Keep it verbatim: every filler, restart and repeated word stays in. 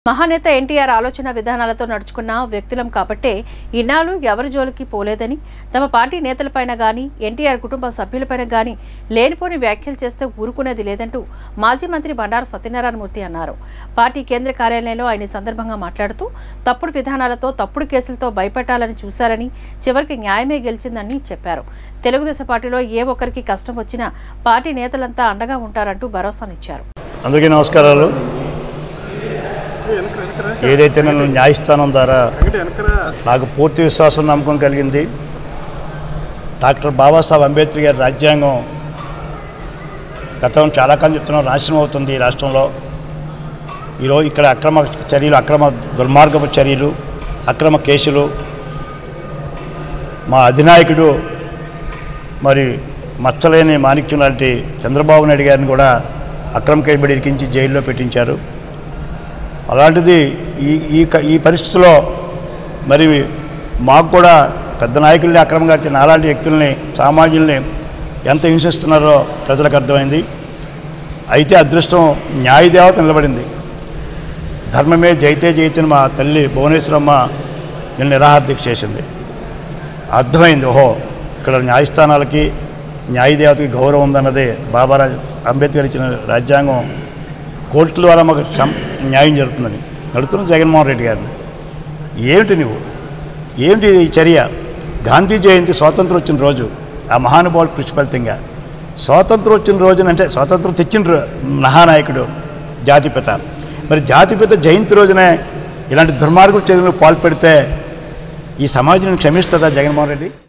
మహానేత ఎన్టీఆర్ ఆలోచన విధానాలతో నడుచుకున్న వ్యక్తులం కాబట్టే ఇన్నాళ్ళు ఎవరి జోలికి పోలేదని, తమ పార్టీ నేతలపైన గానీ ఎన్టీఆర్ కుటుంబ సభ్యులపైన గానీ లేనిపోని వ్యాఖ్యలు చేస్తే ఊరుకునేది లేదంటూ మాజీ మంత్రి బండారు సత్యనారాయణమూర్తి అన్నారు. పార్టీ కేంద్ర కార్యాలయంలో ఆయన సందర్భంగా మాట్లాడుతూ తప్పుడు విధానాలతో తప్పుడు కేసులతో భయపెట్టాలని చూశారని, చివరికి న్యాయమే గెలిచిందని చెప్పారు. తెలుగుదేశం పార్టీలో ఏ ఒక్కరికి కష్టం వచ్చినా పార్టీ నేతలంతా అండగా ఉంటారంటూ భరోసానిచ్చారు. అందరికీ నమస్కారాలు. ఏదైతే నన్ను న్యాయస్థానం ద్వారా నాకు పూర్తి విశ్వాసం నమ్మకం కలిగింది, డాక్టర్ బాబాసాహెబ్ అంబేద్కర్ గారి రాజ్యాంగం గతం చాలా కాలం చెప్తున్నాం నాశనం అవుతుంది ఈ రాష్ట్రంలో. ఈరోజు ఇక్కడ అక్రమ చర్యలు, అక్రమ దుర్మార్గపు చర్యలు, అక్రమ కేసులు, మా అధినాయకుడు మరి మచ్చలేని మాణిక్యం లాంటి చంద్రబాబు నాయుడు గారిని కూడా అక్రమ కేసుబడి ఇరికించి జైల్లో పెట్టించారు. అలాంటిది ఈ ఈ ఈ పరిస్థితిలో మరి మాకు కూడా పెద్ద నాయకుల్ని అక్రమంగా నాలాంటి వ్యక్తుల్ని, సామాన్యుల్ని ఎంత హింసిస్తున్నారో ప్రజలకు అర్థమైంది. అయితే అదృష్టం న్యాయదేవత నిలబడింది. ధర్మమే జైతే జైతే మా తల్లి భువనేశ్వరమ్మ నిన్న నిరాహార దీక్ష చేసింది. అర్థమైంది, ఓహో ఇక్కడ న్యాయస్థానాలకి న్యాయదేవతకి గౌరవం ఉందన్నదే. బాబా అంబేద్కర్ ఇచ్చిన రాజ్యాంగం కోర్టుల ద్వారా మాకు న్యాయం జరుగుతుందని నడుతున్న జగన్మోహన్ రెడ్డి గారిని. ఏమిటి నువ్వు, ఏమిటి ఈ చర్య? గాంధీ జయంతి స్వాతంత్రం వచ్చిన రోజు, ఆ మహానుభావుడు కృషి ఫలితంగా స్వాతంత్రం వచ్చిన రోజునంటే స్వాతంత్రం తెచ్చిన మహానాయకుడు జాతిపిత. మరి జాతిపిత జయంతి రోజునే ఇలాంటి దుర్మార్గుల చర్యలు పాల్పడితే ఈ సమాజం క్షమిస్తుందా జగన్మోహన్ రెడ్డి?